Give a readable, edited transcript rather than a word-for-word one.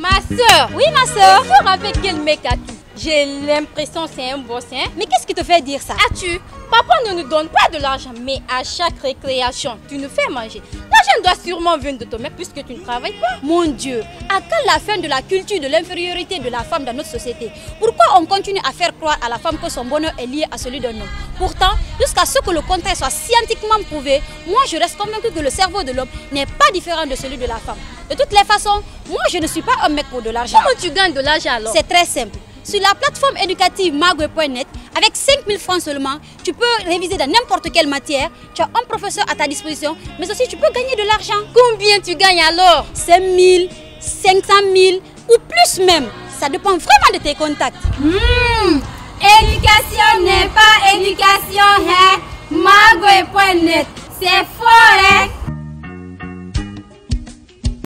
Ma soeur. Oui, ma soeur. Bonjour, avec quel mec as-tu? J'ai l'impression c'est un boss, hein? Mais qu'est-ce qui te fait dire ça? As-tu? Papa ne nous donne pas de l'argent, mais à chaque récréation, tu nous fais manger. L'argent doit sûrement venir de ton mec puisque tu ne travailles pas. Mon Dieu, à quand la fin de la culture de l'infériorité de la femme dans notre société? Pourquoi on continue à faire croire à la femme que son bonheur est lié à celui d'un homme? Pourtant, jusqu'à ce que le contraire soit scientifiquement prouvé, moi je reste convaincu que le cerveau de l'homme n'est pas différent de celui de la femme. De toutes les façons, moi je ne suis pas un mec pour de l'argent. Comment tu gagnes de l'argent alors? C'est très simple. Sur la plateforme éducative magoué.net, avec 5 000 francs seulement, tu peux réviser dans n'importe quelle matière, tu as un professeur à ta disposition, mais aussi tu peux gagner de l'argent. Combien tu gagnes alors? 5 000, 500 000 ou plus même. Ça dépend vraiment de tes contacts. Éducation n'est pas éducation, hein? Magoué.net, c'est fort, hein?